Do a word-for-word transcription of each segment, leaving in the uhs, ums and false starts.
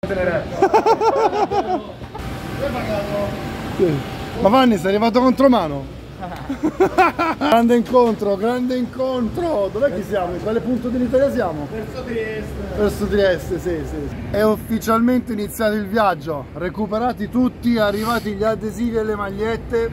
Ma Vanni, sei arrivato contro mano? Grande incontro, grande incontro! Dov'è che siamo? In quale punto dell'Italia siamo? Verso Trieste. Verso Trieste, sì, sì. È ufficialmente iniziato il viaggio. Recuperati tutti, arrivati gli adesivi e le magliette.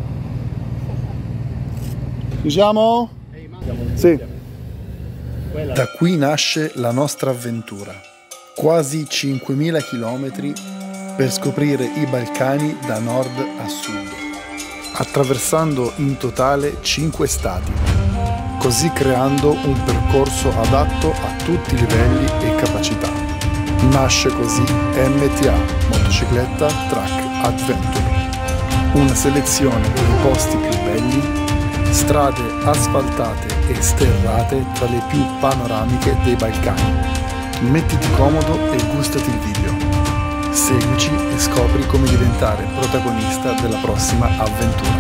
Diciamo? Sì. Da qui nasce la nostra avventura. Quasi cinquemila chilometri per scoprire i Balcani da nord a sud, attraversando in totale cinque stati, così creando un percorso adatto a tutti i livelli e capacità. Nasce così M T A, Motocicletta Track Adventure, una selezione dei posti più belli, strade asfaltate e sterrate tra le più panoramiche dei Balcani. Mettiti comodo e gustati il video. Seguici e scopri come diventare protagonista della prossima avventura.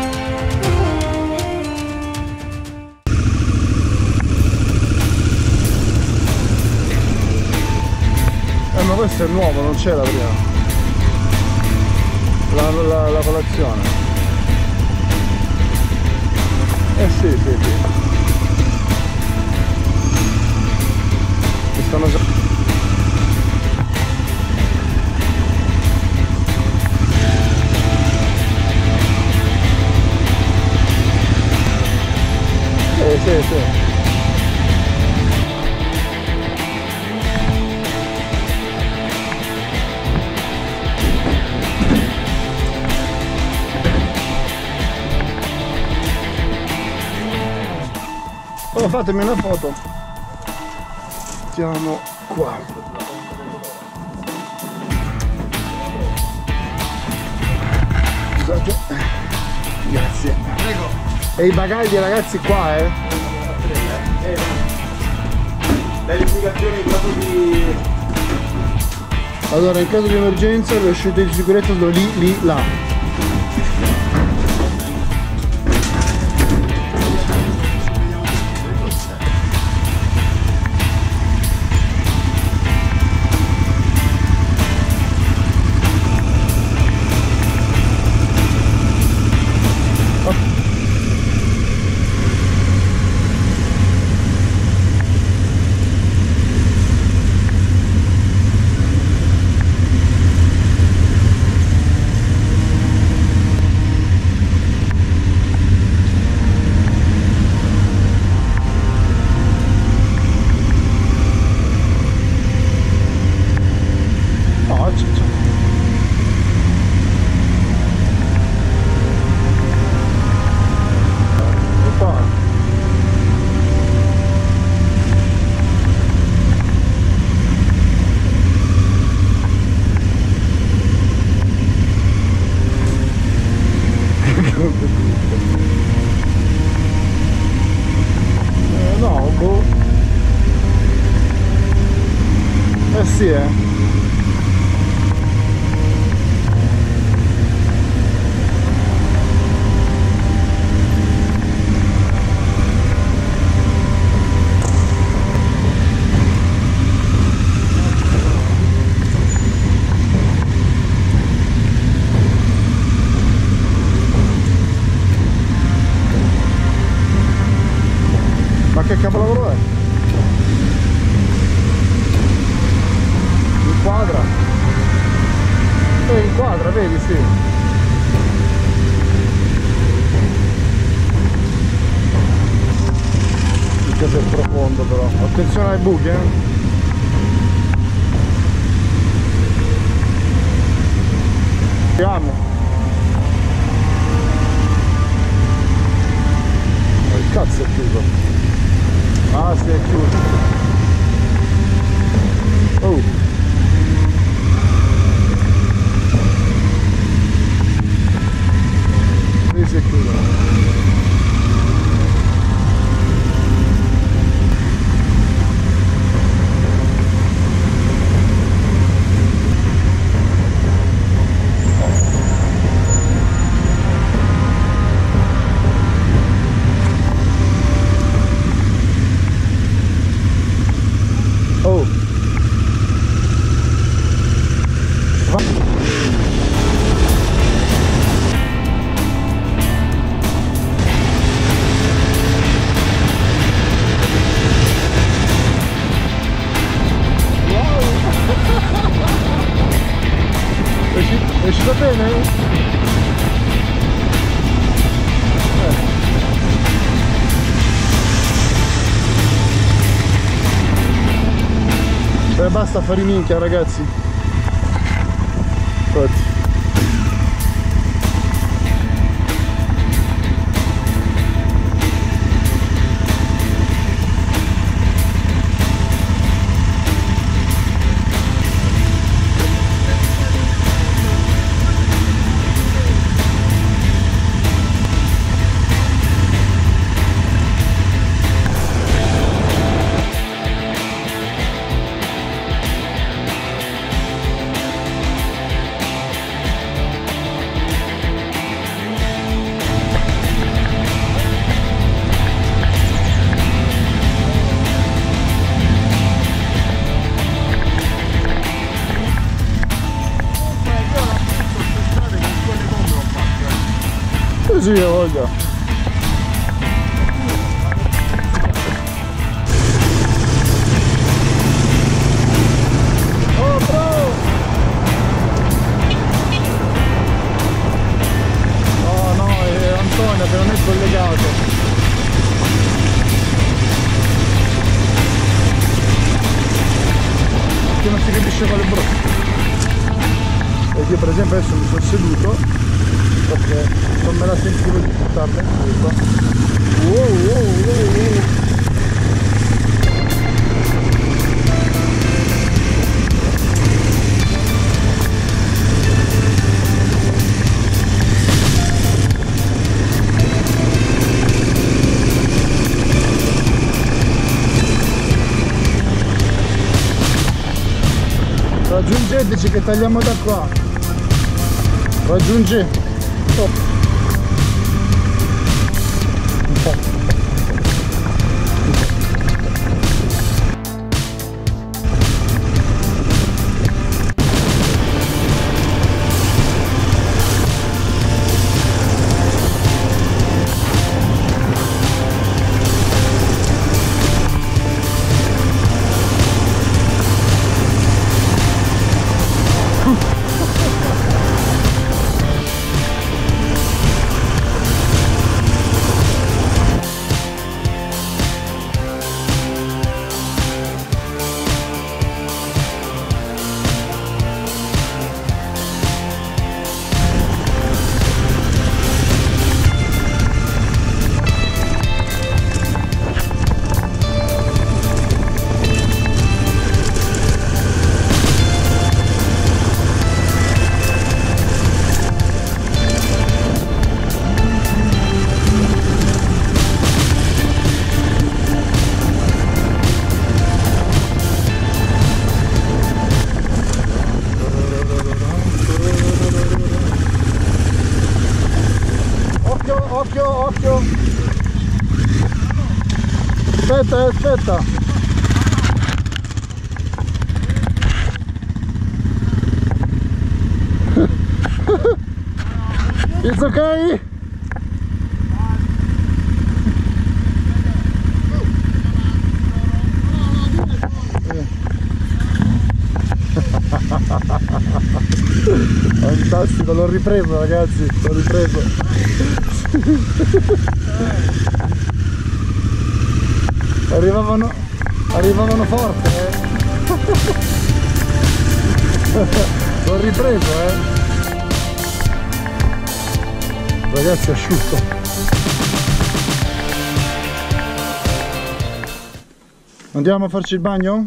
Eh, ma questo è nuovo, non c'era prima. La, la, la colazione. Eh sì, sì, sì. Mi stanno già... Sì, sì, sì. Oh, fatemi una foto. Siamo qua. Scusate. Grazie. Prego. E i bagagli ragazzi qua, eh? Le indicazioni in caso di... Allora, in caso di emergenza le uscite di sicurezza sono lì, lì, là. Eh, no, boh. Eh sì, eh. Ma che capolavoro è? Inquadra. Eh, inquadra, vedi, sì. Il caso è profondo però. Attenzione ai buchi, eh. Andiamo. Oh, il cazzo è chiuso. Ah, si è chiuso. Oh. Qui si è chiuso. Va bene? Eh, basta fare i minchia, ragazzi. Infatti. Sì, io voglio. Oh, bro! Oh no, è Antonio che non è collegato. Che non si capisce quale bro. Ed io per esempio adesso mi sono seduto perché non me la sentivo di buttarla in curva. Wow, wow, wow, wow. Raggiungeteci che tagliamo da qua. Raggiunge. Oh. Un po'. Occhio, occhio! Aspetta, aspetta! It's okay? Fantastico, l'ho ripreso ragazzi, l'ho ripreso. Arrivavano, arrivavano forte, eh. L'ho ripreso, eh. Ragazzi, asciutto. Andiamo a farci il bagno?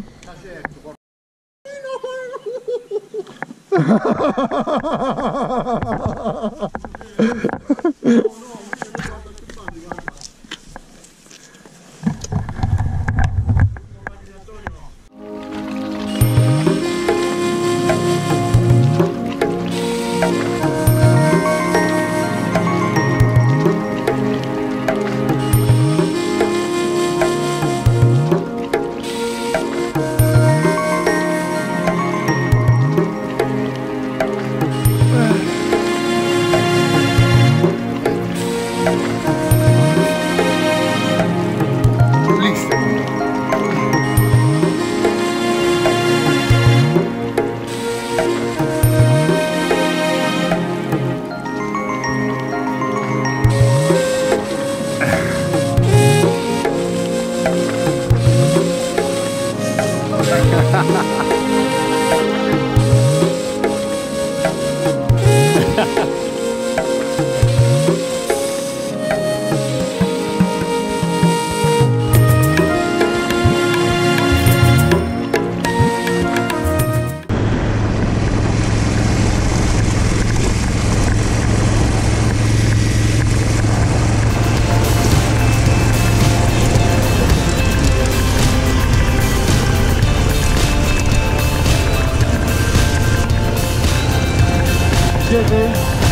siete?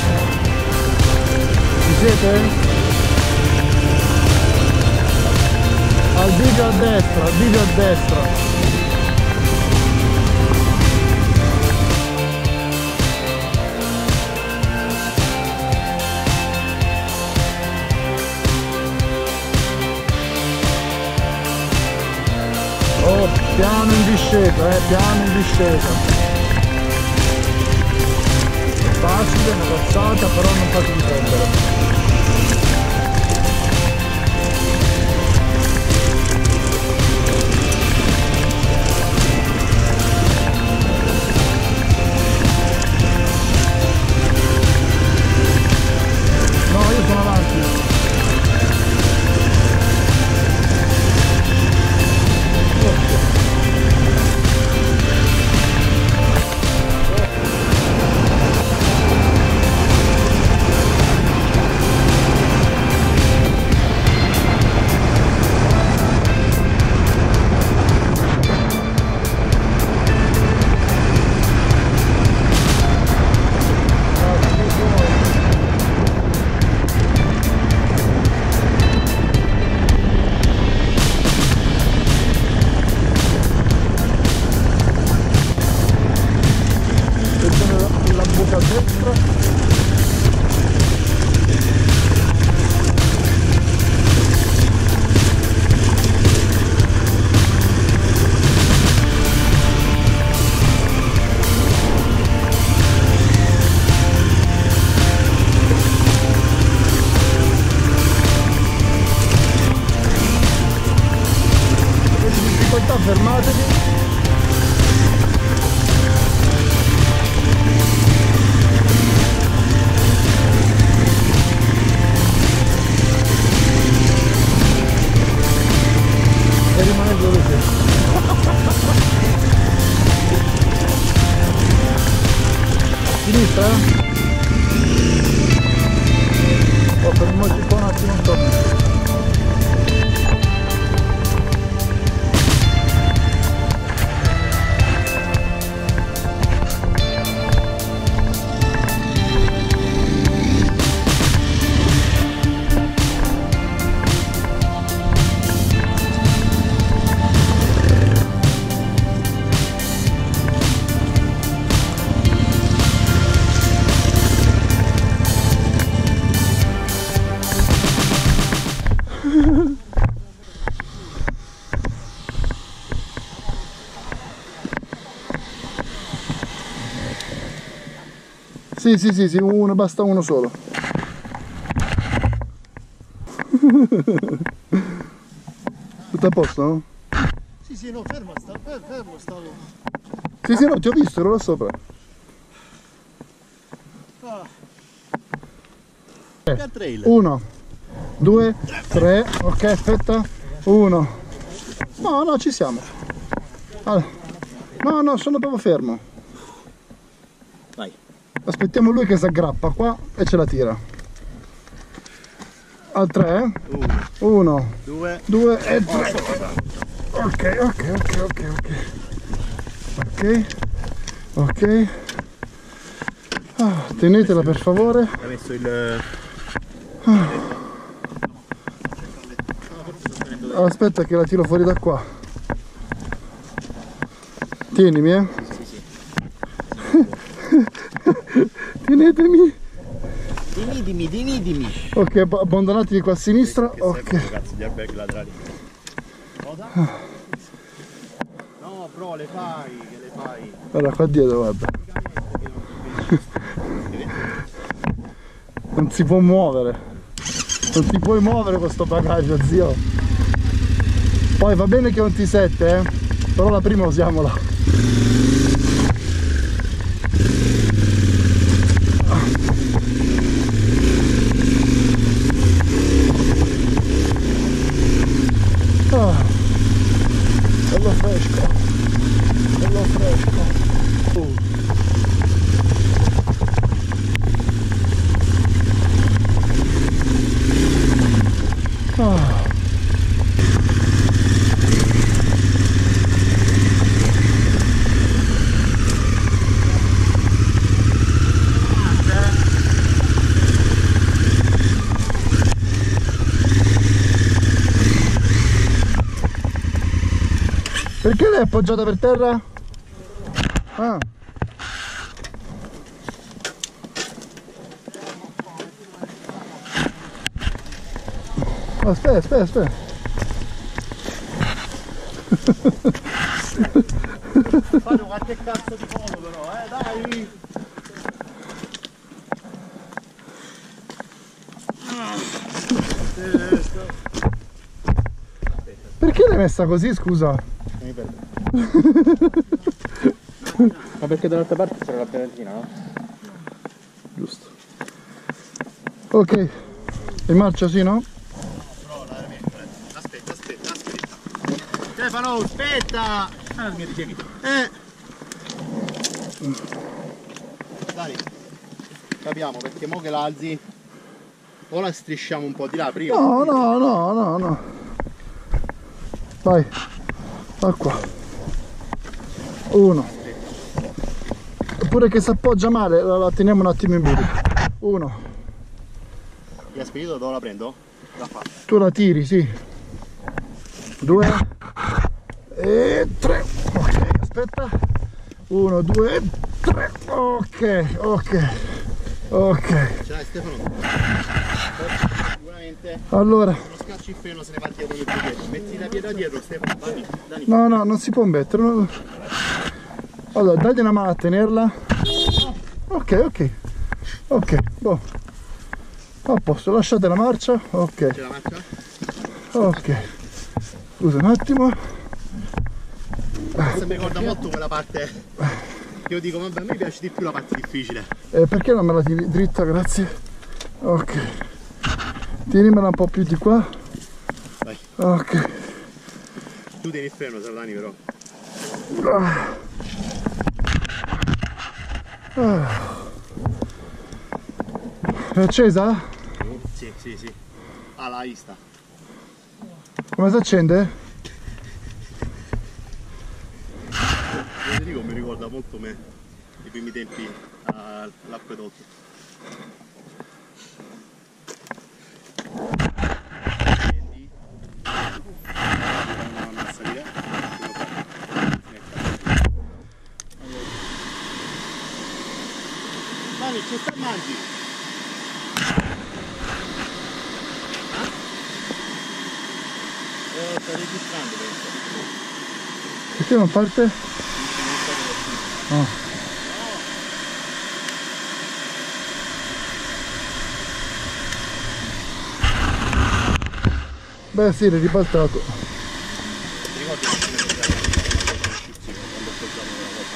Ci siete? Al video a destra, al video a destra. Oh, piano in discesa, eh, piano in discesa. Facile, una cazzata, però non faccio di prendere. No, io sono avanti. Fermatevi. E rimane dove sei. Sinistra? Oh, fermiamoci qua un attimo, un po'. Sì, sì, sì, sì, uno, basta uno solo. Tutto a posto, no? Sì, sì, no, fermo, sta, fermo stavo. Sì, sì, no, ti ho visto, ero là sopra. Ah. Eh, uno, due, tre, ok, aspetta. Uno. No, no, ci siamo. Allora, no, no, sono proprio fermo. Vai. Aspettiamo lui che si aggrappa qua e ce la tira. Al tre. Uno, due, due e tre. Ok, ok, ok, ok, ok. Ok, ok. Ah, tenetela per favore. Hai messo il... Ah. Aspetta che la tiro fuori da qua. Tienimi, eh. Sì, sì. Tenetemi. Dinidimi, dinidimi. Ok, abbandonatevi qua a sinistra. Ok. Cazzo di airbag laterali. Cosa? No, bro, le fai, che le fai. Guarda qua dietro, guarda. Non si può muovere. Non ti puoi muovere con sto bagaglio, zio. Poi va bene che non ti sette, eh. Però la prima usiamola. Ah, bello fresco, bello fresco. Uh. Ah. Perché l'hai appoggiata per terra? Ah. Aspetta, aspetta, aspetta. Fate qualche cazzo di foto però, eh, dai! Perché l'hai messa così, scusa? Mi perdo. Ma perché dall'altra parte c'era la perantina, no? Giusto. Ok. In marcia sì, no? Aspetta, aspetta, aspetta. Stefano, aspetta! Ah, mi tieni. Eh! Dai. Capiamo, perché mo che la alzi o la strisciamo un po' di là prima. No, no, no, no, no. Vai. Va qua. Uno. Oppure che si appoggia male, la, la teniamo un attimo in bilico. Uno. Mi ha spedito dove la prendo? Da qua. Tu la tiri, sì. Due. E tre. Ok, aspetta. Uno, due, tre. Ok, ok. Ok. Ce l'hai Stefano? Sicuramente. Allora. Uno scaccio il freno se ne va dietro il dietro. Metti la pietra dietro Stefano. Dani, Dani. No, no, non si può mettere. No. Allora, dagli una mano a tenerla. Ok, ok. Ok, boh. A posto, lasciate la marcia. Ok. C'è la marcia? Ok. Scusa un attimo. Questa mi ricorda molto quella parte che io dico, vabbè, a me piace di più la parte difficile. Eh, perché non me la tiri dritta, grazie? Ok. Tienimela un po' più di qua. Vai. Ok. Tu tieni il freno, Sardani, però. Ah. Ah. È accesa? Sì, sì, sì. Ah, la vista. Come si accende? Federico mi ricorda molto me, i primi tempi all'acquedotto. Dani, ci sta mangi? Eh, sta registrando questo. Perché non parte? No. Beh sì, l'hai ribaltato. Ti ricordi che mi quando ho poggiato la volta?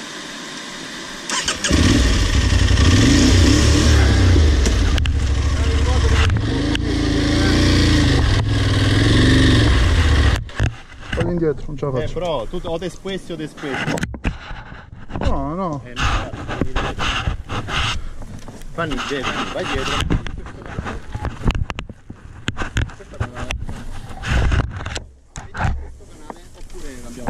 Vado indietro, non ce la Eh faccio. però, tu o te spessi o te spessi. No, no. Eh, no, fanno il dietro, vai dietro. Oppure l'abbiamo.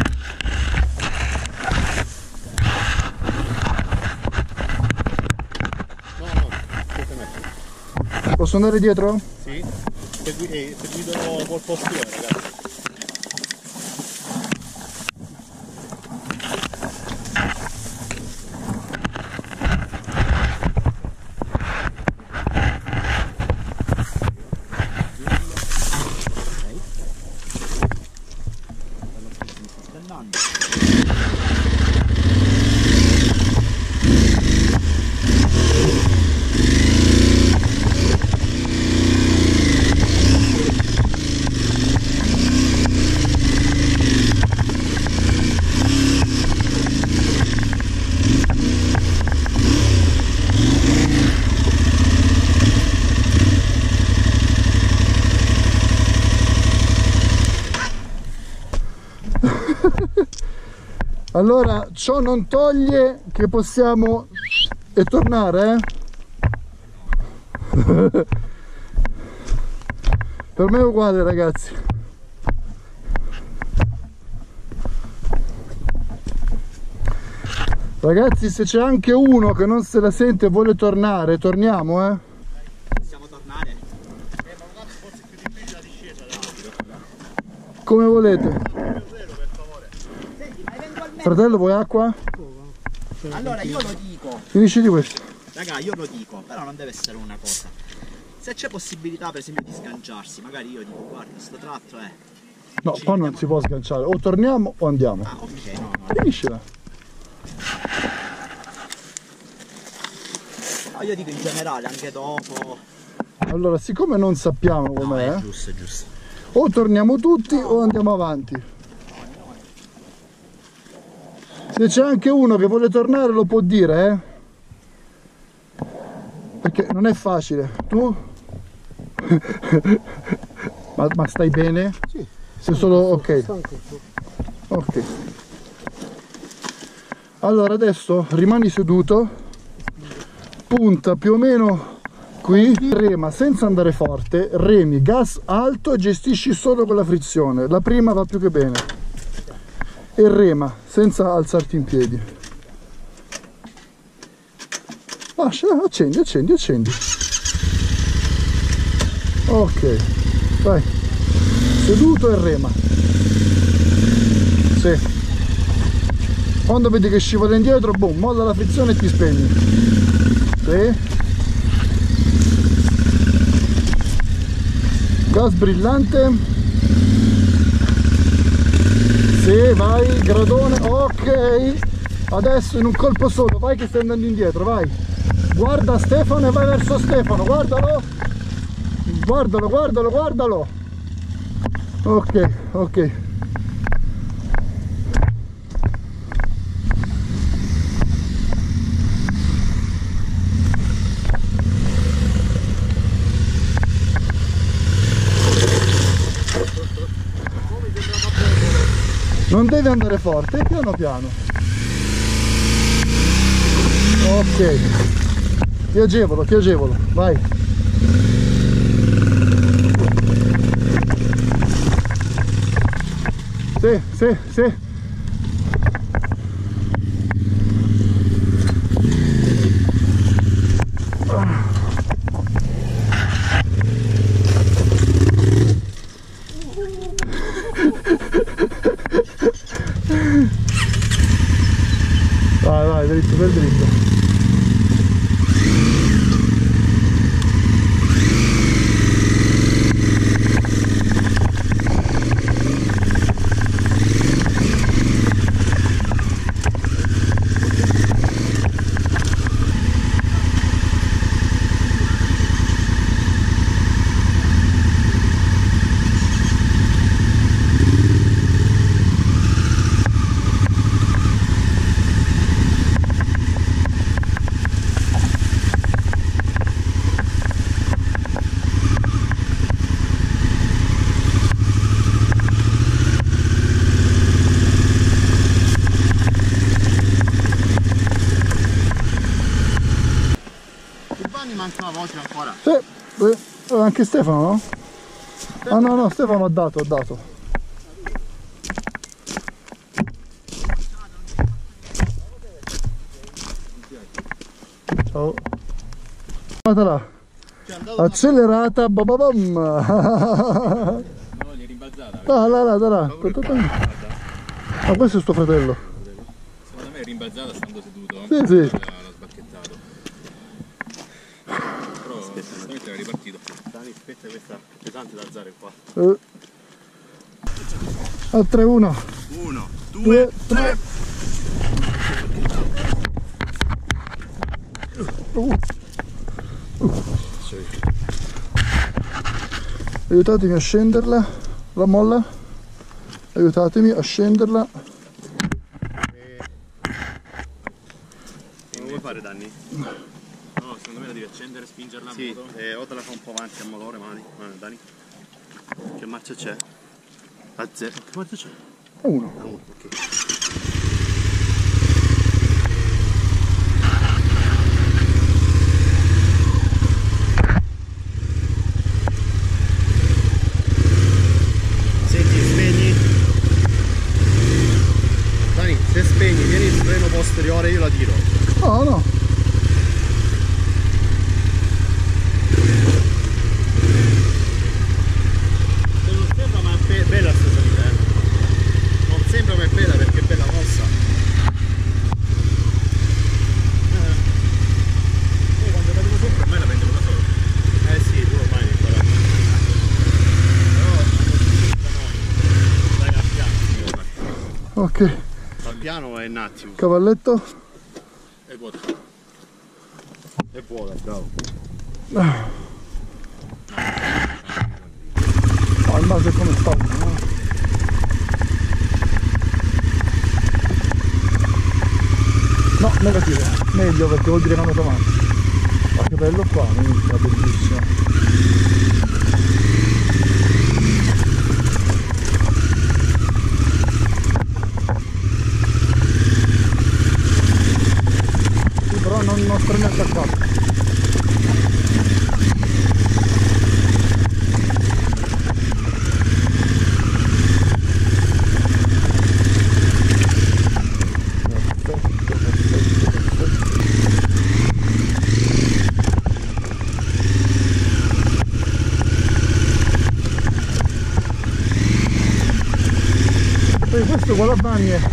No, no, Posso andare dietro? sì, segui, eh, seguito col postone, ragazzi. Allora, ciò non toglie che possiamo e tornare, eh? Per me è uguale, ragazzi. Ragazzi, se c'è anche uno che non se la sente e vuole tornare, torniamo, eh? Possiamo tornare? Eh, ma un cazzo forse è più difficile la discesa da. Come volete. Per favore. Sì. Fratello, vuoi acqua? Allora io lo dico. Finisci di questo. Raga, io lo dico, però non deve essere una cosa. Se c'è possibilità per esempio di sganciarsi, magari io dico guarda, sto tratto è... No, ci qua non vediamo- si può sganciare, o torniamo o andiamo. Ah, ok, no, no. Finiscila. No, io dico in generale, anche dopo... Allora, siccome non sappiamo No, com'è, è giusto, è giusto. o torniamo tutti o andiamo avanti. Se c'è anche uno che vuole tornare lo può dire, eh? Perché non è facile. Tu? ma, ma stai bene? Sì. Sei solo ok. Ok. Allora adesso rimani seduto, punta più o meno qui, rema senza andare forte, remi gas alto e gestisci solo con la frizione. La prima va più che bene. E rema senza alzarti in piedi. Lascia, accendi, accendi, accendi. Ok, vai. Seduto e rema. Sì. Quando vedi che scivola indietro, boom, molla la frizione e ti spegni. Sì. Gas brillante. Sì, vai, gradone, ok. Adesso in un colpo solo, vai che stai andando indietro, vai. Guarda Stefano e vai verso Stefano, guardalo. Guardalo, guardalo, guardalo. Ok, ok. Non deve andare forte, piano piano. Ok. Ti agevolo, ti agevolo, vai. Sì, sì, sì. Vai, vai, dritto, per dritto. Mancava voce ancora. Sì, eh, anche Stefano, no? Ah no, no, Stefano ha dato, ha dato. Ciao. Guardala. Accelerata, bababam. No, gli è rimbalzata. Là, là, là, là, là. Ma questo è suo fratello. Secondo me è rimbalzata stando seduto. Sì, sì. L'ha sbacchettato. Però aspetta, era ripartito. Dani, aspetta, questa è pesante da alzare qua. Eh. Al tre uno. Uno, due, due, tre. Uh. Uh. Aiutatemi a scenderla, la molla. Aiutatemi a scenderla. Che vuoi fare, Danni? No, secondo me la devi accendere, spingerla. Sì, eh, o te la fa un po' avanti al motore, mani. Mani, Dani. Che marcia c'è? A zero. Che marcia c'è? A uno. A uno, ok. Senti, spegni. Dani, se spegni, vieni il freno posteriore, io la tiro. No, no. Non sembra, ma è be- bella sta salita, eh. Non sembra, ma è bella perché è bella. Ok. Al piano è un attimo. Cavalletto. È vuota. È vuota, bravo. Ah. Oh, il naso è come sta, no? No, negativo, meglio perché vuol dire che hanno avanti. Ma che bello qua, minchia, bellissimo. Sì, però non, non sto neanche a qua. Questo qua la bagna.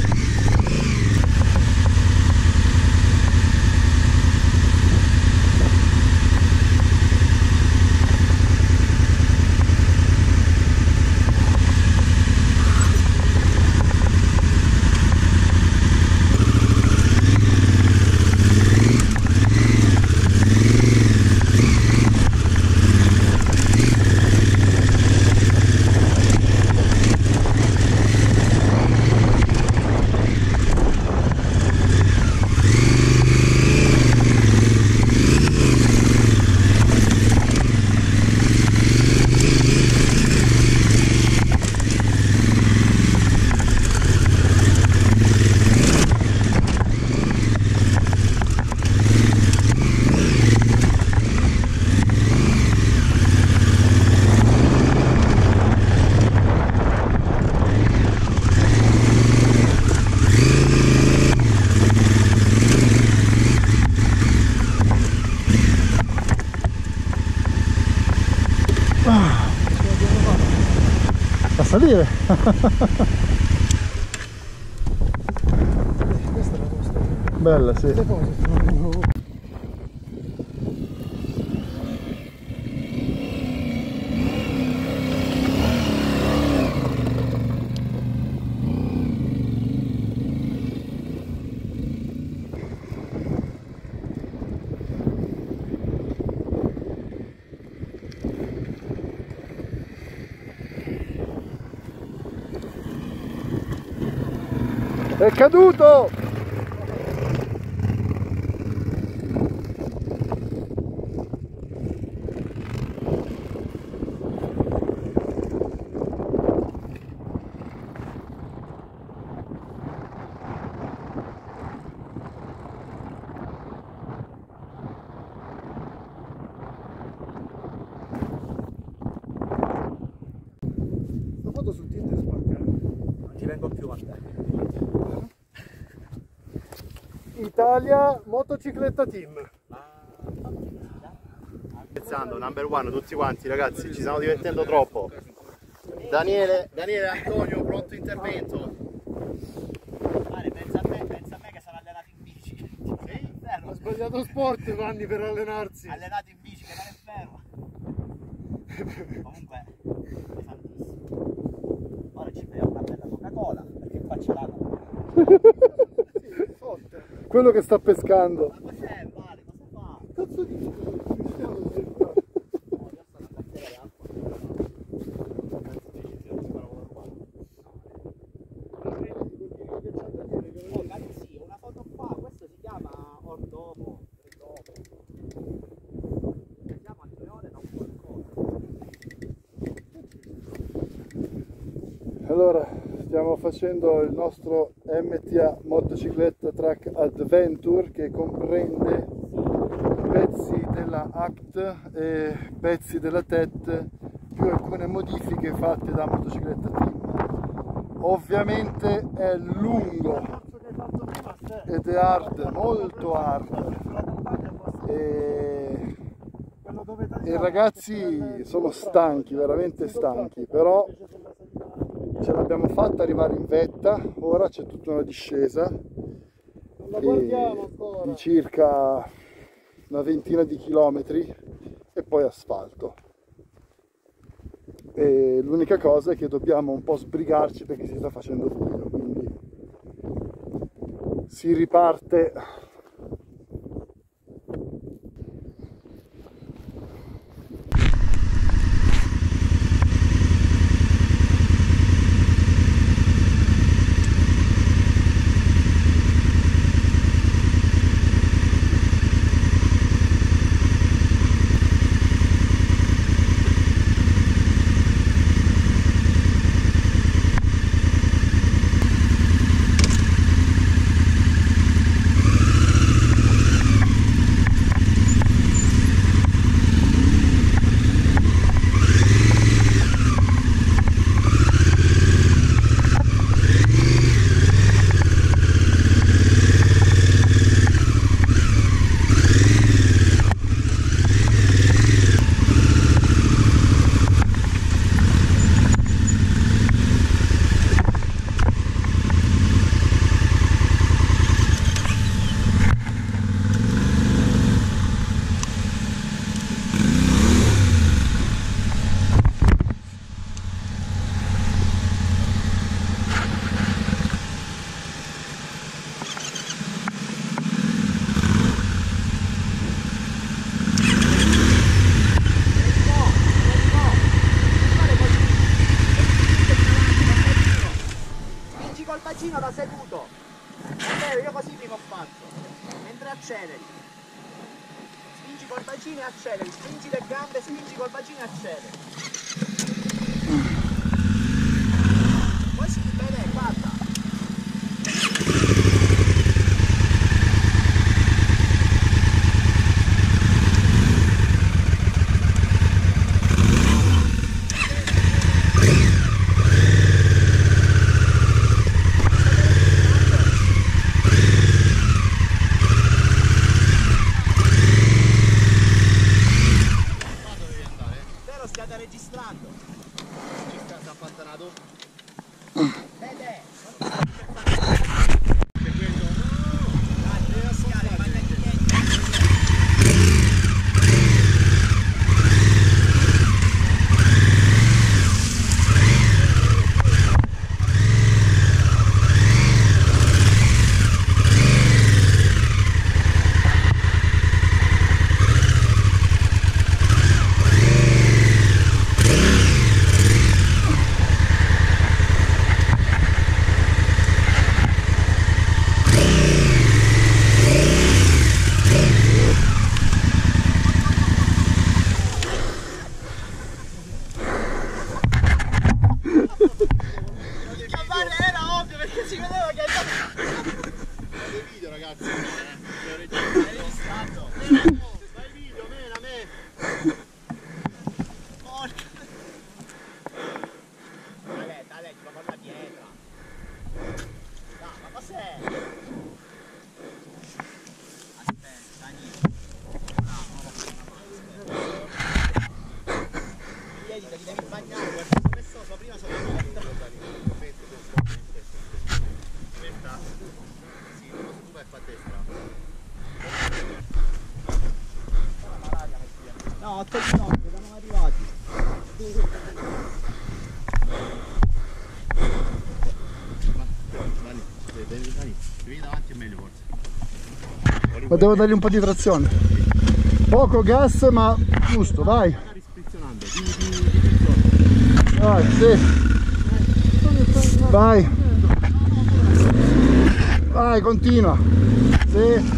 A salire. Questa è la costa. Bella, sì. È caduto! La foto sul Tinder spacca. Non ci vengo più a te. Italia Motocicletta Team. Scherzando, number one, tutti quanti ragazzi, ci stiamo divertendo troppo. Daniele, Daniele Antonio, pronto intervento. Mare, pensa a me, pensa a me che sono allenato in bici. Sì? Ha sbagliato sport, Vanni, per allenarsi. Allenato in bici, che non è vero. Comunque, pesantissimo. Ora ci beviamo una bella Coca-Cola, perché qua c'è l'acqua. Sì, forte. Quello che sta pescando. Ma cos'è, Vale? Cosa fa? Cazzo dici? Oh, ragazzi, una foto qua, questo si chiama ordomo, ordomo. Siamo a due ore da un qualcosa. Allora, stiamo facendo il nostro M T A Motocicletta Track Adventure che comprende pezzi della A C T e pezzi della T E T più alcune modifiche fatte da Motocicletta Team. Ovviamente è lungo ed è hard, molto hard e, e i ragazzi sono stanchi, veramente stanchi, però ce l'abbiamo fatta arrivare in vetta. Ora c'è tutta una discesa di circa una ventina di chilometri e poi asfalto. E l'unica cosa è che dobbiamo un po' sbrigarci perché si sta facendo buio, quindi Si riparte. Da seduto, è io così mi combatto mentre acceleri, spingi col bacino e acceleri, spingi le gambe, spingi col bacino e acceleri, poi si vede, guarda. State registrando? Ci sta appannato? Vede! Era ovvio perché si vedeva che dei video, ragazzi. hai registrato. Fai video, mena me. Porca. Dai, dai, ti va con la pietra. No, ma cos'è? Aspetta, niente. No, ieri ti devi bagnare, guarda, ho messo la prima sono morta. Sì, tu vai a fare destra. No, otto di notte, siamo arrivati. Dani, devi devi davanti è meglio forse. Ma devo dargli un po' di trazione. Poco gas ma giusto, vai. Magari sprizionando, di, di, di Vai, sì. Vai. Vai, continua. Sì.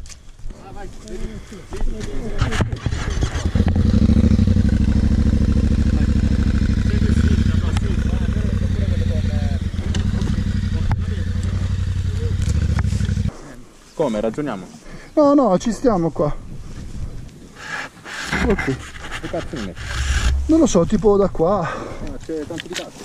Come? Ragioniamo? No, no, ci stiamo qua. Ok. Che cazzo mi metti? Non lo so, tipo da qua. No, c'è tanto di cazzo.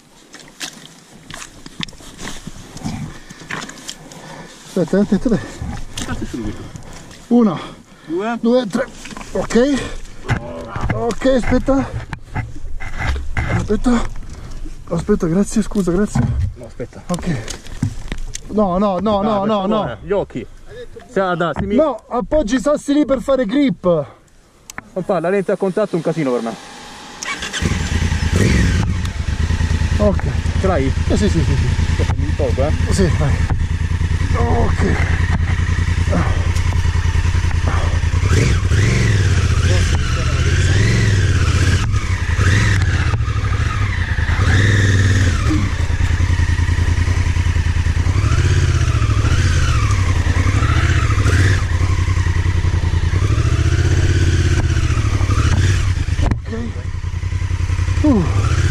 Aspetta, aspetta, aspetta. Che cazzo ci vuoi tu? Uno, Due. due, tre. Ok. Ok, aspetta. Aspetta. Aspetta, grazie, scusa, grazie. No, aspetta. Ok. No, no, no, no, no, no. Gli occhi. Sada, si mi... No, appoggi i sassi lì per fare grip. Non fa, la lente a contatto è un casino per me. Ok. Ce l'hai? Eh, sì, sì, sì, sì. Mi tolgo, eh? Sì, vai. Ok. Uh.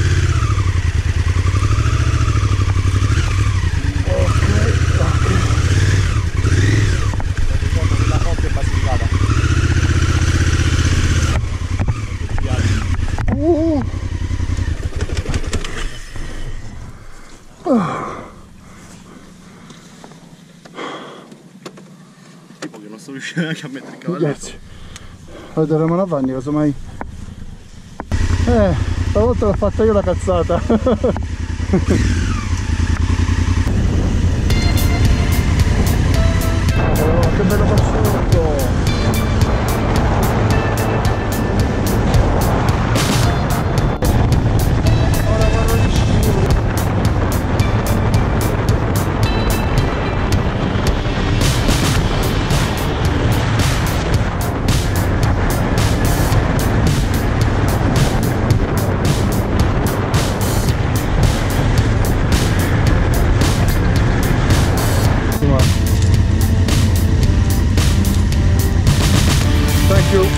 Tipo che non sto riuscendo neanche a mettere il cavallo. Grazie. Vedremo la Vanni, casomai. Eh, stavolta l'ho fatta io la cazzata. Oh, che bello passato! Thank you.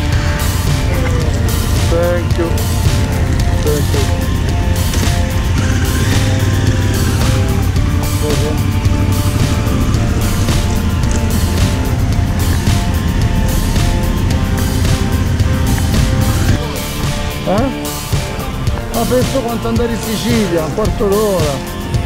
Thank you. Thank you. Eh? Ma penso quanto andare in Sicilia, un quarto d'ora.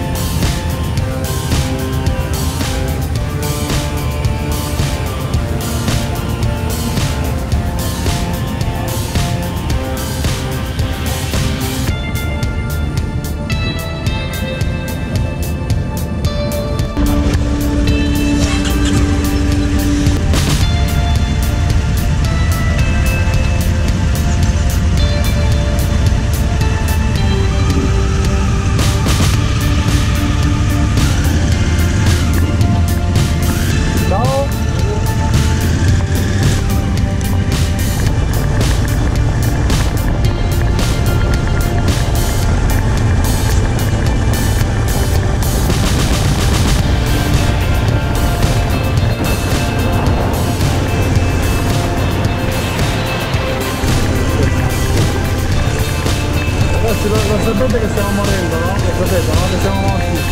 Ragazzi, lo, lo sapete che stiamo morendo, no? Lo sapete, no? Che siamo morti.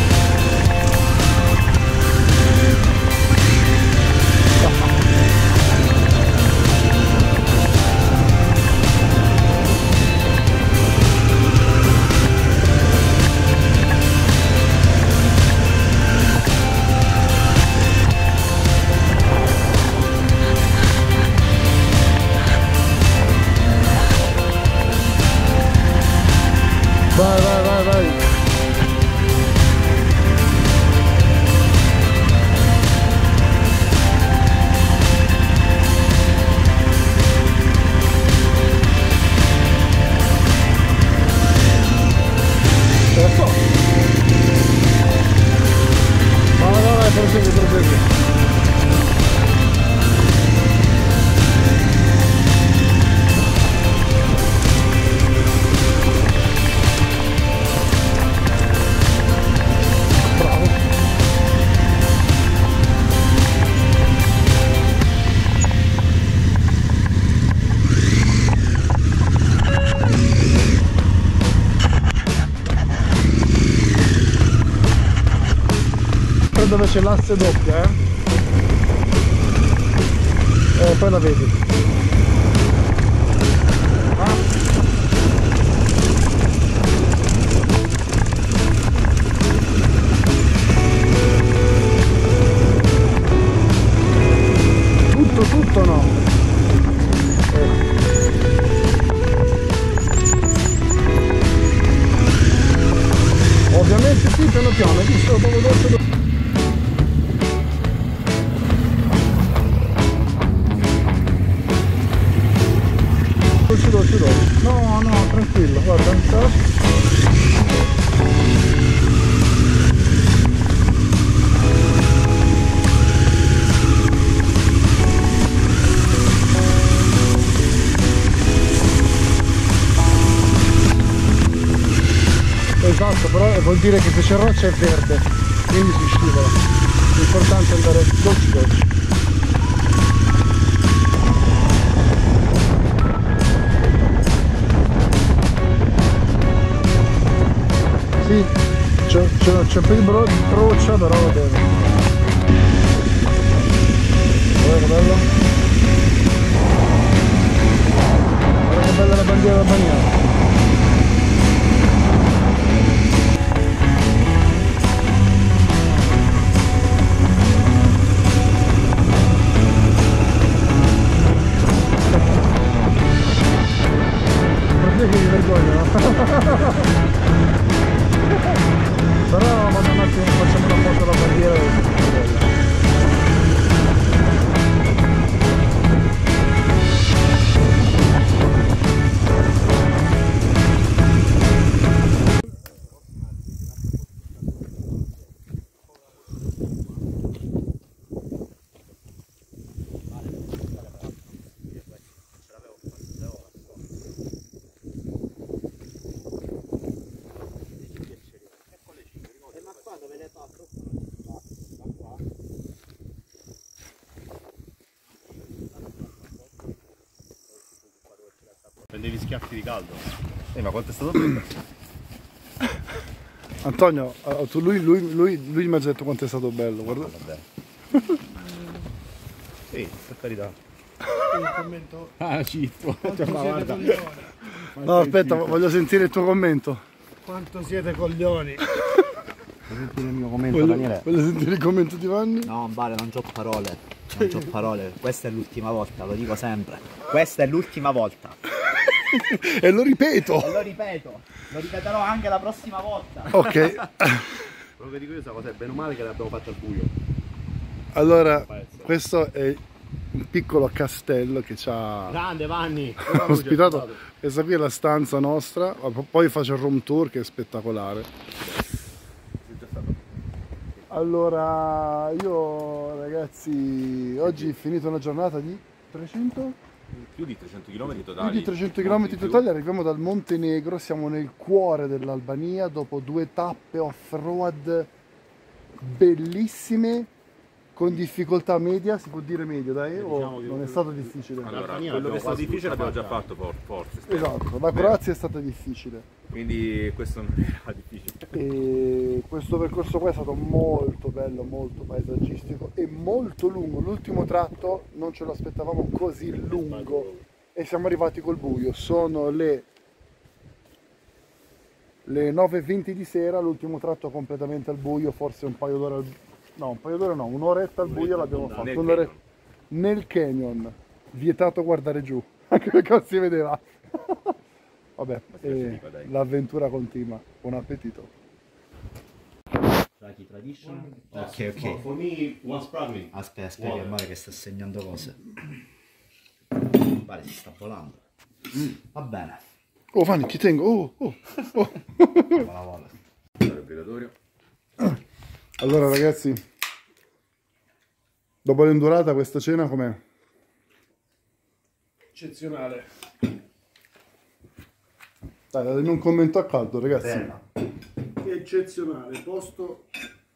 Vai, vai, vai, vai. Ecco. Vai, vai, vai, prosegui, prosegui. Dove c'è l'asse doppia, eh? E poi la vedi. Ah. Tutto, tutto no. Eh. Ovviamente sì, piano piano, hai visto proprio dopo. Ci do, ci do. No, no, tranquillo, guarda. vuol dire che se c'è roccia è verde, quindi si scivola. L'importante è andare dolci dolci. Sì, c'è un po' di broccia, però va bene. Guarda che bello. Guarda che bella la bandiera da bagnare. Perché mi vergogno, no? Però vado un attimo, facciamo una foto alla bandiera del bella. Prendevi schiaffi di caldo. Eh, ma quanto è stato bello? Antonio, tu, lui, lui, lui, lui mi ha detto quanto è stato bello, guarda. Vabbè. Sì, per carità. Un commento. Ah, citto. Quanto siete coglioni. No, aspetta, voglio sentire il tuo commento. Quanto siete coglioni. Vuoi sentire il mio commento, Voglio, Daniele? voglio sentire il commento di Vanni. No, vale, non c'ho parole. Non c'ho parole. Questa è l'ultima volta, lo dico sempre. Questa è l'ultima volta. E lo ripeto. E lo ripeto. Lo ripeterò anche la prossima volta. Ok. Quello che dico io, questa cosa è bene o male che l'abbiamo fatta al buio. Allora, questo è un piccolo castello che ci ha Grande Vanni! ospitato. Questa qui è la stanza nostra, poi faccio il room tour che è spettacolare. Allora, io ragazzi, oggi ho finito una giornata di trecento? Più di trecento chilometri totali. Più di trecento chilometri totali, arriviamo dal Montenegro, siamo nel cuore dell'Albania dopo due tappe off-road bellissime, con difficoltà media, si può dire media dai, o diciamo non è stato difficile? Allora, quello che è stato difficile l'abbiamo già fatto, for- forse. spero. Esatto, la Croazia è stata difficile. Quindi questo non era difficile. E questo percorso qua è stato molto bello, molto paesaggistico e molto lungo. L'ultimo tratto non ce lo aspettavamo così lungo e siamo arrivati col buio. Sono le, le nove e venti di sera, l'ultimo tratto completamente al buio, forse un paio d'ore al no, un paio d'ore no, un'oretta al buio l'abbiamo fatto. Nel Un'oretta nel canyon, vietato guardare giù, anche perché non si vedeva. Vabbè, eh, l'avventura continua. Buon appetito. Raki tradition. Ok, ok. For me, one sparkling. Aspetta, aspetta, che male che sta segnando cose. Pare si sta volando. Va bene. Oh Fanny, ti tengo. Oh, oh, oh. La vola. Obbligatorio. Allora ragazzi, dopo l'endurata questa cena com'è? Eccezionale. Dai, datemi un commento a caldo ragazzi. Eccezionale. Posto.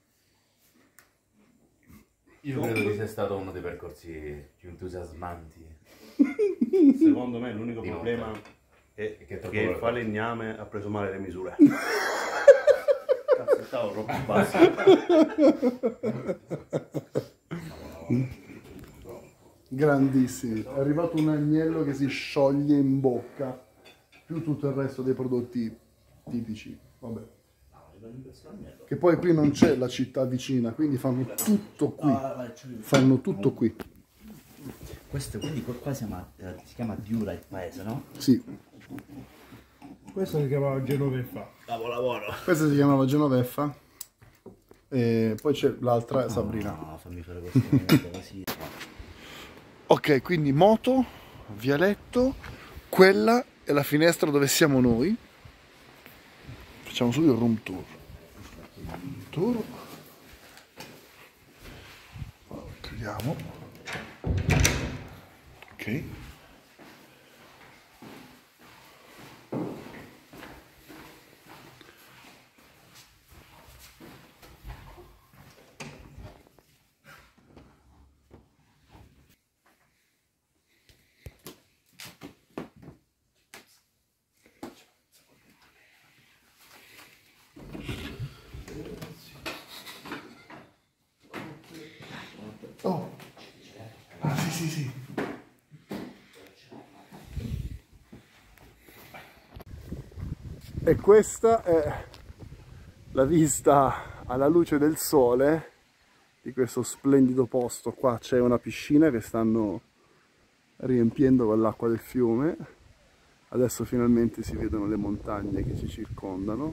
Io credo che sia stato uno dei percorsi più entusiasmanti. Secondo me l'unico Di problema notte. è Che è che, troppo il veloce. falegname ha preso male le misure. Cazzo, stavo troppo basso. Grandissimi. È arrivato un agnello che si scioglie in bocca, più tutto il resto dei prodotti tipici. Vabbè. Che poi qui non c'è la città vicina, quindi fanno tutto qui. Fanno tutto qui. Questo quindi qua siamo a, eh, si chiama Diura il paese, no? Sì. Questo si chiamava Genoveffa. Lavoro, lavoro. Questa si chiamava Genoveffa. E poi c'è l'altra è Sabrina. No, fammi fare questo momento così. Ok, quindi moto, vialetto, quella è la finestra dove siamo noi. Facciamo subito il room tour. Tour. Chiudiamo. Ok. sì, sì. E questa è la vista alla luce del sole di questo splendido posto. Qua c'è una piscina che stanno riempiendo con l'acqua del fiume. Adesso finalmente si vedono le montagne che ci circondano.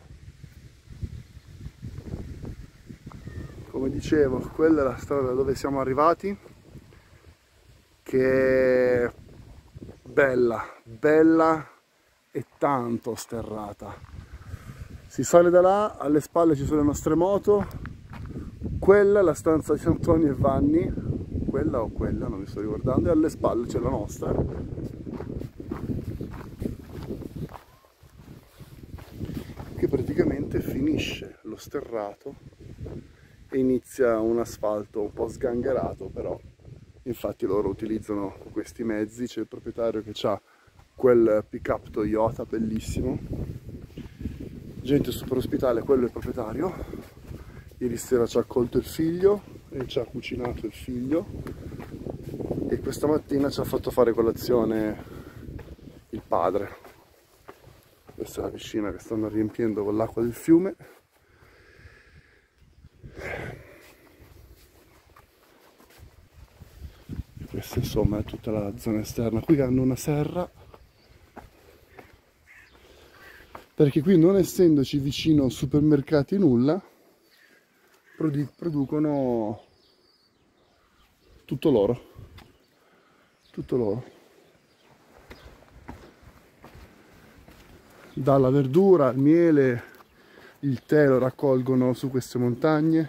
Come dicevo, quella è la strada dove siamo arrivati, che è bella, bella e tanto sterrata. Si sale da là, alle spalle ci sono le nostre moto, quella è la stanza di Antonio e Vanni, quella o quella, non mi sto ricordando, e alle spalle c'è la nostra. Che praticamente finisce lo sterrato e inizia un asfalto un po' sgangherato, però infatti loro utilizzano questi mezzi. C'è il proprietario che ha quel pick up Toyota bellissimo, gente super ospitale, quello è il proprietario. Ieri sera ci ha accolto il figlio e ci ha cucinato il figlio, e questa mattina ci ha fatto fare colazione il padre. Questa è la piscina che stanno riempiendo con l'acqua del fiume. Questa insomma è tutta la zona esterna. Qui hanno una serra, perché qui, non essendoci vicino supermercati nulla, producono tutto loro, tutto loro. Dalla verdura, il miele, il tè lo raccolgono su queste montagne.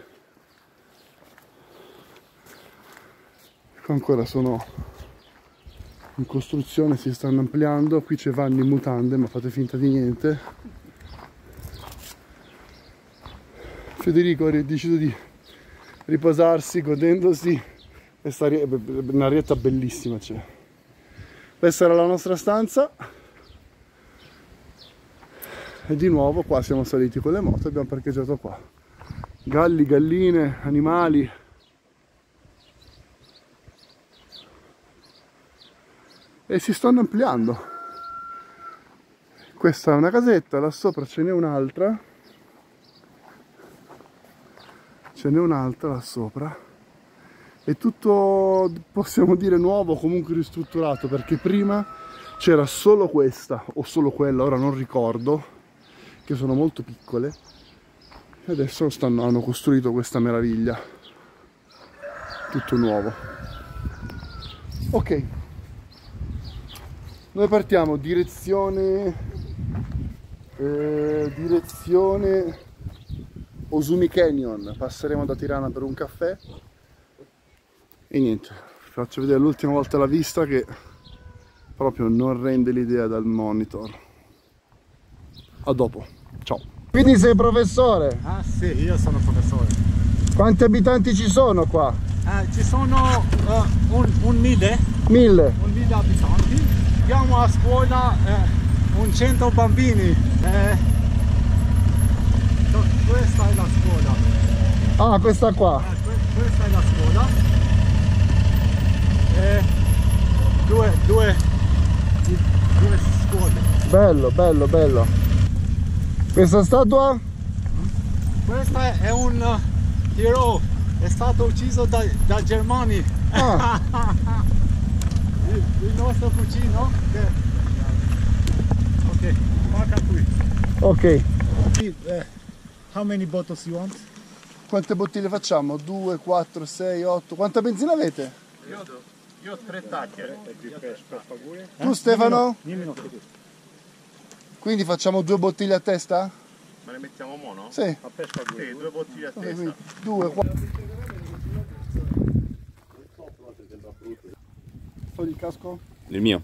Qua ancora sono in costruzione, si stanno ampliando. Qui c'è Vanni in mutande, ma fate finta di niente. Federico ha deciso di riposarsi, godendosi questa un'arietta bellissima c'è. Questa era la nostra stanza. E di nuovo qua siamo saliti con le moto e abbiamo parcheggiato qua. Galli, galline, animali. E si stanno ampliando. Questa è una casetta, là sopra ce n'è un'altra. Ce n'è un'altra là sopra. È tutto, possiamo dire, nuovo, comunque ristrutturato, perché prima c'era solo questa o solo quella, ora non ricordo, che sono molto piccole, e adesso stanno, hanno costruito questa meraviglia, tutto nuovo. Ok, noi partiamo direzione eh, direzione Osumi Canyon. Passeremo da Tirana per un caffè e niente, vi faccio vedere l'ultima volta la vista, che proprio non rende l'idea dal monitor. A dopo, ciao. Quindi sei professore? Ah sì, io sono professore. Quanti abitanti ci sono qua? Eh, ci sono uh, un, un mille, Mille. un mille abitanti. Abbiamo a scuola eh, un cento bambini. Eh, questa è la scuola. Ah, questa qua. Eh, que questa è la scuola. Eh, due, due, due scuole. Bello, bello, bello. Questa statua? Questa è un uh, eroe, è stato ucciso da, da Germani. Ah. il, il nostro cugino. Che... Ok, marca qui. Ok. Uh, how many bottles you want? Quante bottiglie facciamo? due, quattro, sei, otto. Quanta benzina avete? Io, io ho tre tacche. Tu Stefano? Nimeno. Quindi facciamo due bottiglie a testa? Ma ne mettiamo mono? Sì. Sì, due bottiglie a Ok, testa. quindi due, quattro. Togli il casco? Il mio.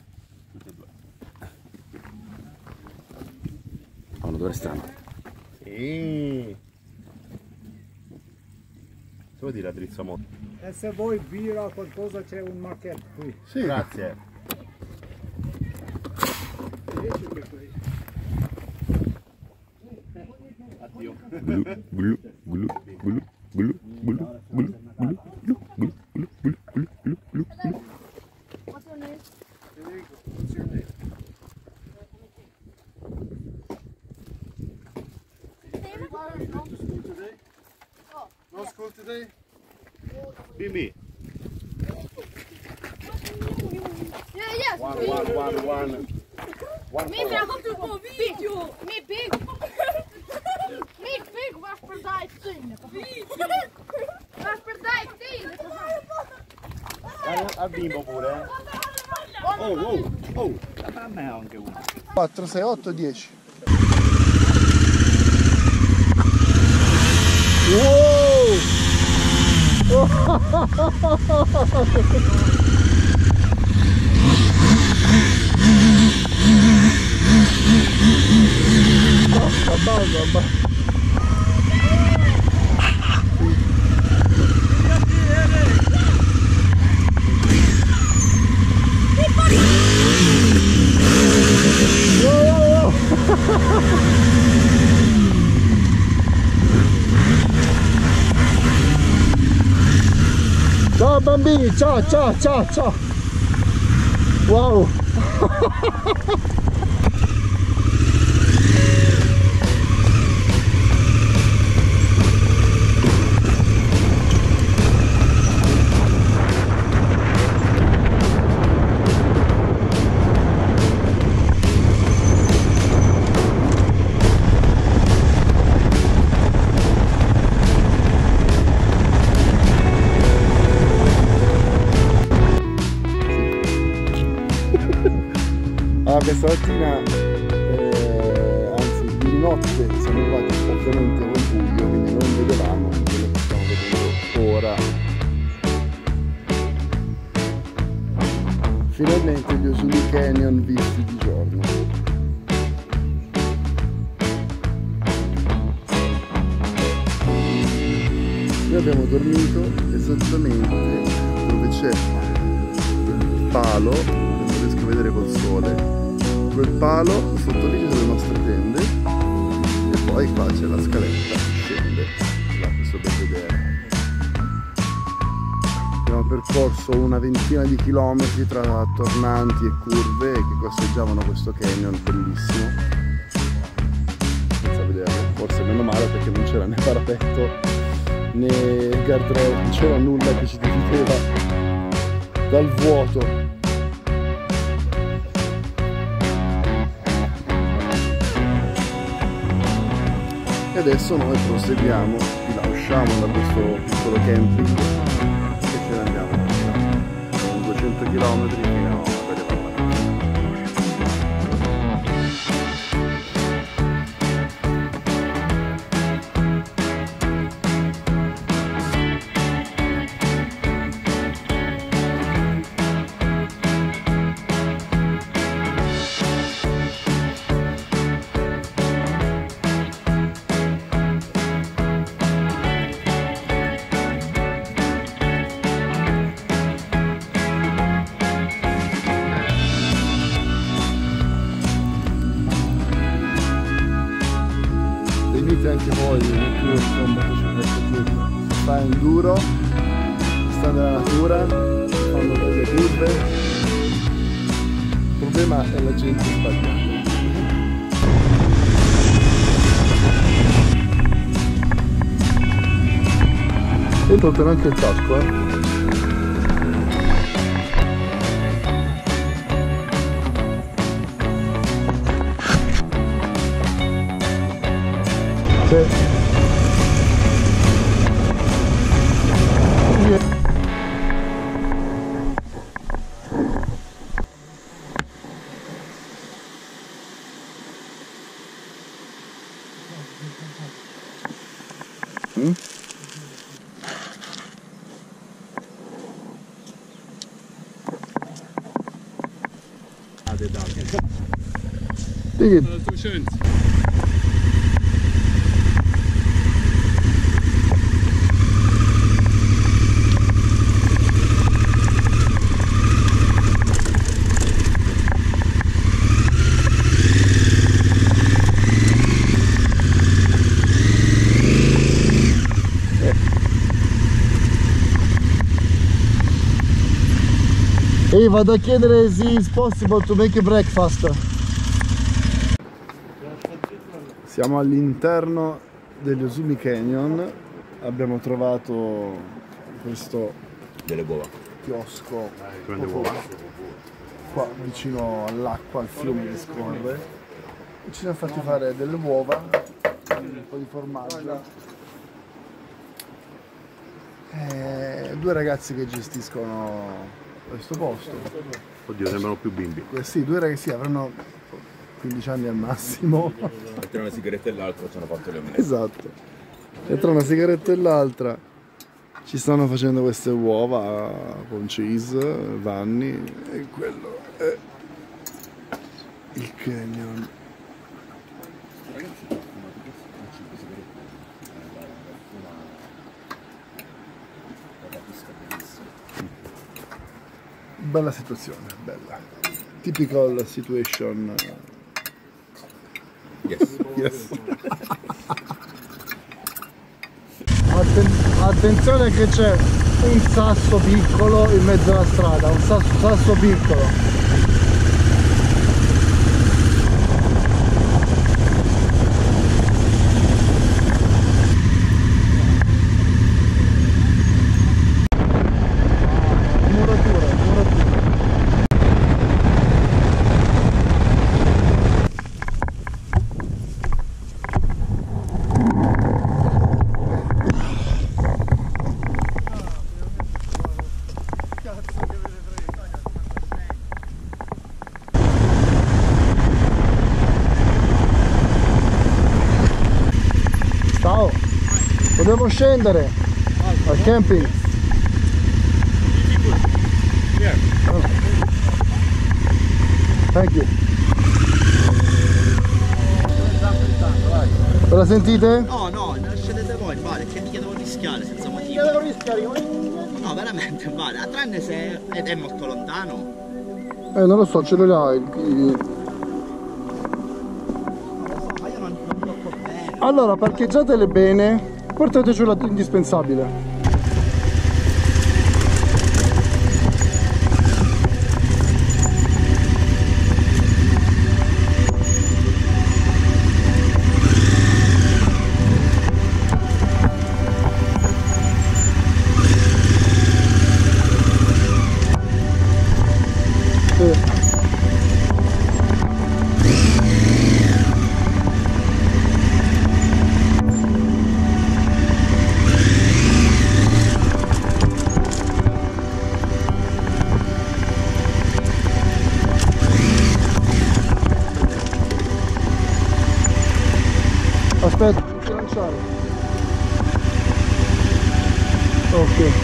Ha un odore strano. Sì. Se vuoi dire a drizza moto? E se vuoi birra o qualcosa c'è un marchetto qui. Sì. Grazie. Addio. Glu, glu, glu, glu, glu, glu, glu, glu, glu, glu, glu, glu, glu, glu, glu, glu, glu. Federico, what's your name? No school today? No school today? Bimbi. Yeah, yes. One, one, one, one. One Me ben op de video. Me big. Me big was per dag tien. Was per dag tien. Al bimbo pure, eh. Oh, oh, oh. A me anche uno. quattro, sei, otto, dieci. Ciao bambini, ciao ciao ciao ciao. Wow. Ah, questa mattina, eh, anzi di notte siamo arrivati ovviamente con buio, quindi non vedevamo quello che stiamo vedendo ora. Finalmente gli Usuli Canyon visti di giorno. Noi abbiamo dormito esattamente dove c'è il palo, non riesco a vedere col sole. Quel palo sotto lì ci sono le nostre tende e poi qua c'è la scaletta che scende là, questo per vedere. Abbiamo percorso una ventina di chilometri tra tornanti e curve che costeggiavano questo canyon bellissimo senza vederlo, forse meno male perché non c'era né parapetto né guardrail, non c'era nulla che ci divideva dal vuoto. E adesso noi proseguiamo, di là usciamo da questo piccolo camping e ce ne andiamo. Sono duecento chilometri fino a Belle Parla. Seguite anche voi il tour con motocicletta tour. Fa enduro, sta nella natura, fanno delle curve. Il problema è la gente sbagliata. E portano anche il casco, eh. Sì. Mm? Digit. So schön. Sì, vado a chiedere se it's possible to make a breakfast. Siamo all'interno degli Usumi Canyon. Abbiamo trovato questo Delle uova. chiosco Prende uova. qua vicino all'acqua, al fiume che scorre. E ci siamo fatti fare delle uova, un po' di formaggio. E due ragazzi che gestiscono questo posto. Oddio, sembrano più bimbi. Eh sì, due ragazzi avranno quindici anni al massimo. Tra una sigaretta e l'altra ci hanno fatto le omelette. Esatto. E tra una sigaretta e l'altra ci stanno facendo queste uova con cheese, vanni, e quello è il canyon. Bella situazione, bella. Typical situation. Yes. Yes. Atten attenzione che c'è un sasso piccolo in mezzo alla strada, un sasso, sasso piccolo. Ciao, volevo scendere al camping. Oh. Thank you. Ve la sentite? No, no, scendete voi, vale, che mica devo rischiare senza motivo. Io devo rischiare, No, veramente, vale, a tranne se ed è molto lontano. Eh, non lo so, ce l'hai. Ma io non, non tocco bene. Allora, parcheggiatele bene, portateci l'indispensabile. Aspetta, non ti lanciare. Ok.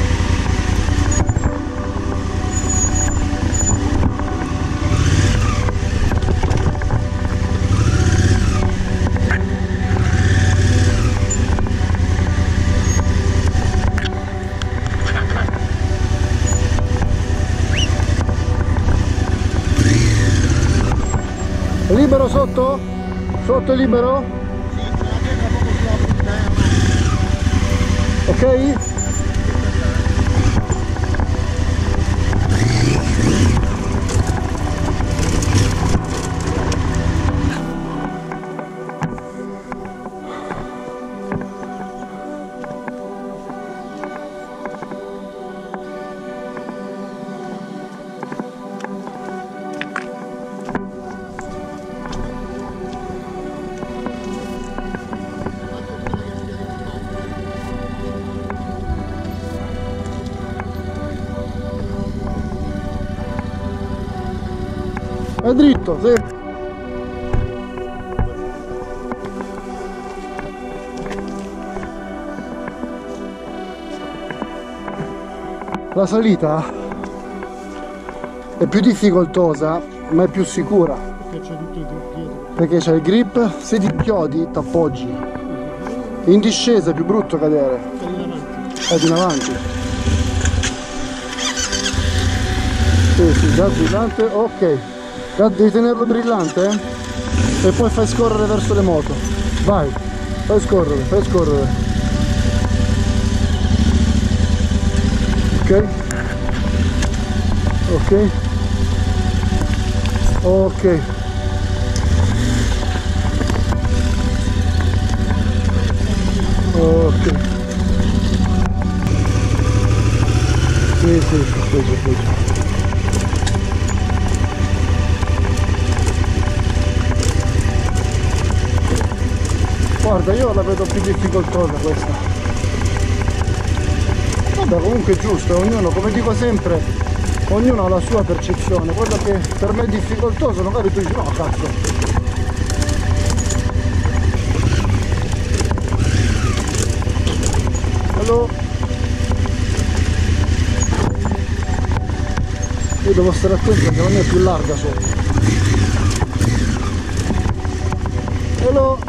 È libero sotto? Sotto è libero? Ok? È dritto, sì. La salita è più difficoltosa, ma è più sicura. Perché c'è tutto dietro. Perché c'è il grip, se ti chiodi t'appoggi. In discesa è più brutto cadere. Cadi in avanti. Sì, sì, già brillante, ok. Devi tenerlo brillante eh? E poi fai scorrere verso le moto. Vai, fai scorrere, fai scorrere. Ok? Ok? Ok. Ok. Sì, sì, sì, sì, sì. Guarda, io la vedo più difficoltosa questa. Vabbè, comunque è giusto, ognuno, come dico sempre, ognuno ha la sua percezione. Quello che per me è difficoltoso, magari tu dici no, cazzo. Hello. Io devo stare attento perché non è più larga sopra. Hello.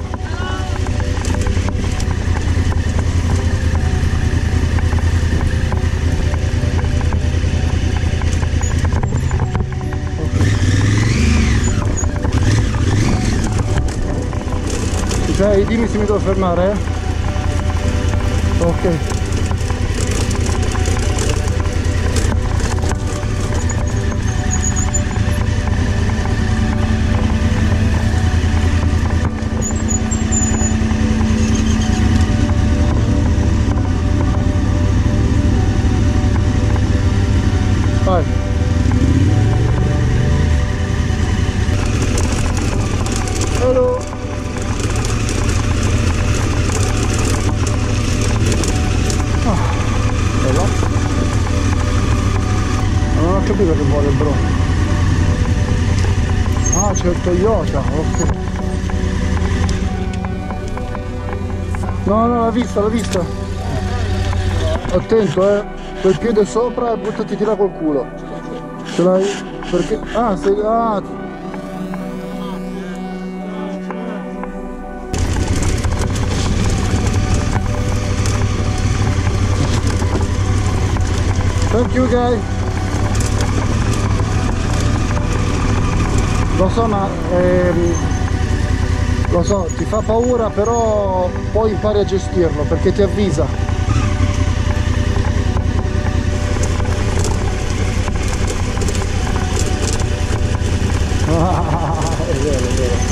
Ok, dimmi se mi devo fermare, eh? Ok. Vai. Hello. Non ho capito che vuole il bro. Ah, c'è il Toyota, ok. No, no, l'ha vista, l'ha vista. Attento, eh. Quel piede sopra e buttati di là col culo. Ce l'hai? Perché? Ah, sei... Ah. Thank you guys. Lo so, ma ehm, lo so, ti fa paura, però poi impari a gestirlo perché ti avvisa. Ah, è vero, è vero.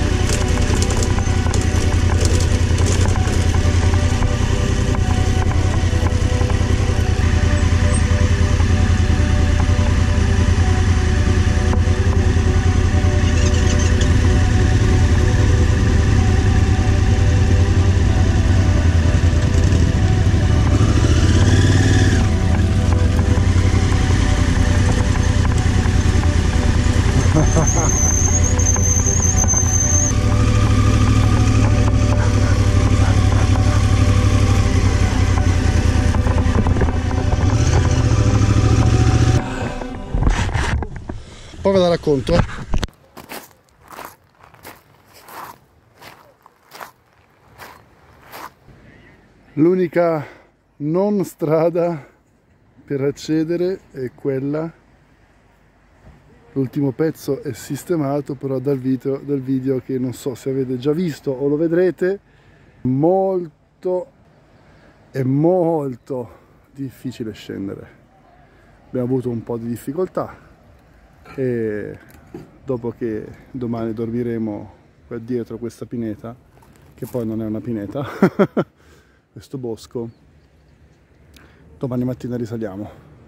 Poi ve la racconto. L'unica non strada per accedere è quella. L'ultimo pezzo è sistemato, però dal video, dal video che non so se avete già visto o lo vedrete, molto è molto difficile scendere. Abbiamo avuto un po' di difficoltà e dopo che domani dormiremo qua dietro questa pineta, che poi non è una pineta, questo bosco, domani mattina risaliamo.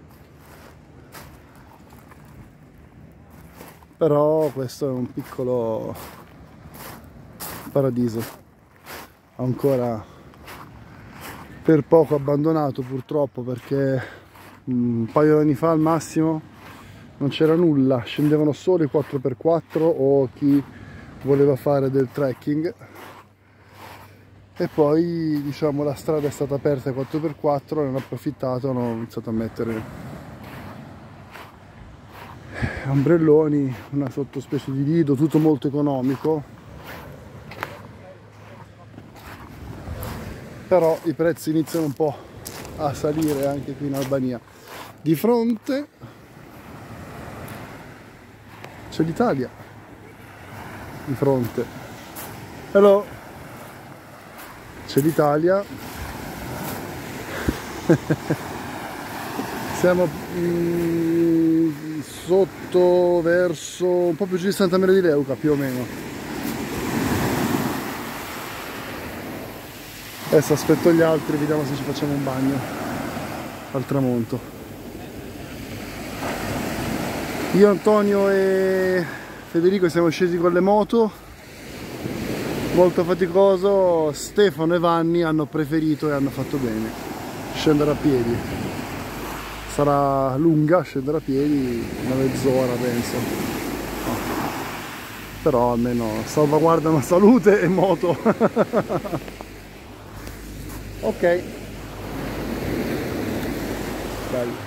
Però questo è un piccolo paradiso, ancora per poco abbandonato purtroppo, perché un paio di anni fa al massimo non c'era nulla, scendevano solo i quattro per quattro o chi voleva fare del trekking, e poi diciamo la strada è stata aperta ai quattro per quattro, ne hanno approfittato, hanno iniziato a mettere ombrelloni, una sottospecie di lido, tutto molto economico, però i prezzi iniziano un po' a salire anche qui in Albania. Di fronte c'è l'Italia, di fronte. Hello. C'è l'Italia. Siamo mm, sotto verso un po' più giù di Santa Maria di Leuca, più o meno. Adesso aspetto gli altri, vediamo se ci facciamo un bagno al tramonto. Io, Antonio e Federico siamo scesi con le moto, molto faticoso. Stefano e Vanni hanno preferito e hanno fatto bene scendere a piedi. Sarà lunga scendere a piedi, una mezz'ora penso, però almeno salvaguardano salute e moto. Ok, bello.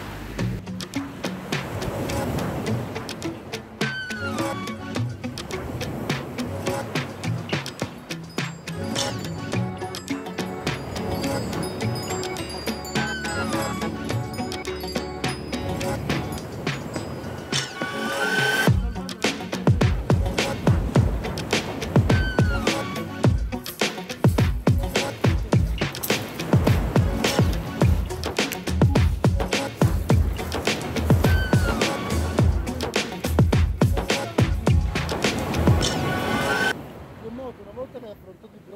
Una volta mi ha affrontato il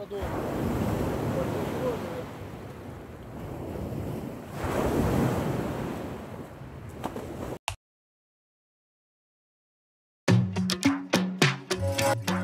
gradone.